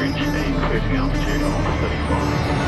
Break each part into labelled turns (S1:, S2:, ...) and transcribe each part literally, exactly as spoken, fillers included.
S1: reach a clearing altitude of almost thirty-four.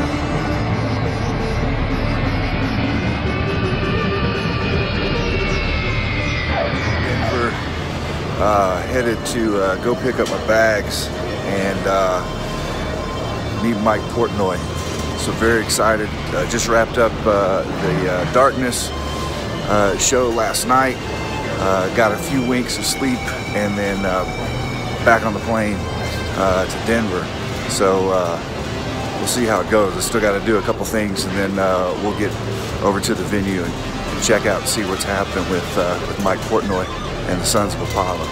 S2: Uh, headed to uh, go pick up my bags and uh, meet Mike Portnoy. So very excited. Uh, just wrapped up uh, the uh, Darkness uh, show last night. Uh, got a few winks of sleep and then uh, back on the plane uh, to Denver. So uh, we'll see how it goes. I still got to do a couple things and then uh, we'll get over to the venue and, and check out and see what's happening with, uh, with Mike Portnoy and the Sons of Apollo.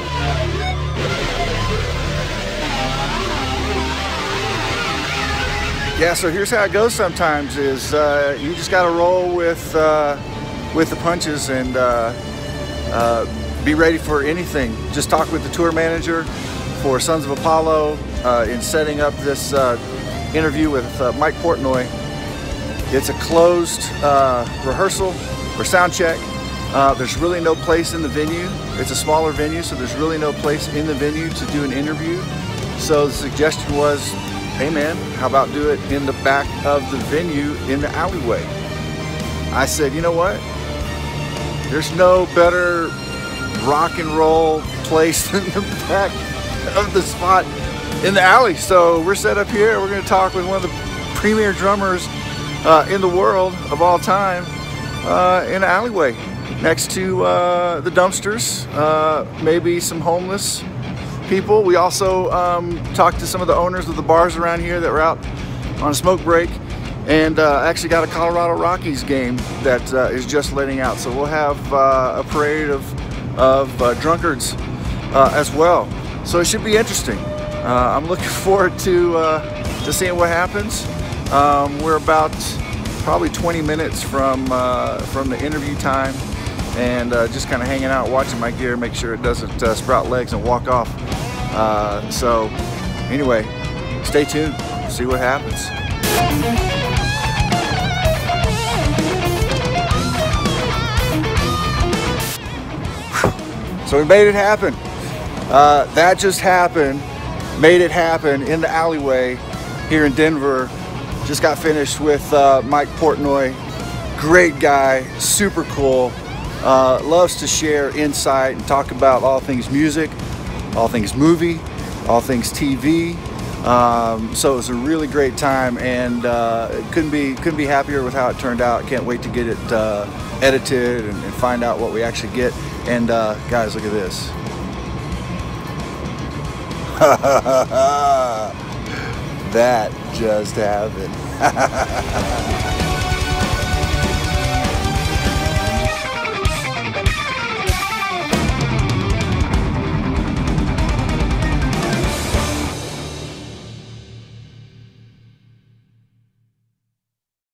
S2: Yeah, so here's how it goes sometimes is uh, you just got to roll with, uh, with the punches and uh, uh, be ready for anything. Just talk with the tour manager for Sons of Apollo uh, in setting up this uh, interview with uh, Mike Portnoy. It's a closed uh, rehearsal or sound check. Uh, there's really no place in the venue. It's a smaller venue, so there's really no place in the venue to do an interview. So the suggestion was, hey man, how about do it in the back of the venue in the alleyway? I said, you know what? There's no better rock and roll place than the back of the spot in the alley. So we're set up here. We're going to talk with one of the premier drummers uh, in the world of all time uh, in the alleyway. Next to uh, the dumpsters, uh, maybe some homeless people. We also um, talked to some of the owners of the bars around here that were out on a smoke break, and uh, actually got a Colorado Rockies game that uh, is just letting out. So we'll have uh, a parade of, of uh, drunkards uh, as well. So it should be interesting. Uh, I'm looking forward to, uh, to seeing what happens. Um, we're about probably twenty minutes from, uh, from the interview time. And uh, just kind of hanging out, watching my gear, make sure it doesn't uh, sprout legs and walk off. Uh, so anyway, stay tuned, see what happens. So we made it happen. Uh, that just happened, made it happen in the alleyway here in Denver. Just got finished with uh, Mike Portnoy. Great guy, super cool. Uh, loves to share insight and talk about all things music, all things movie, all things T V. Um, so it was a really great time, and uh, couldn't be couldn't be happier with how it turned out. Can't wait to get it uh, edited and, and find out what we actually get. And uh, guys, look at this. That just happened.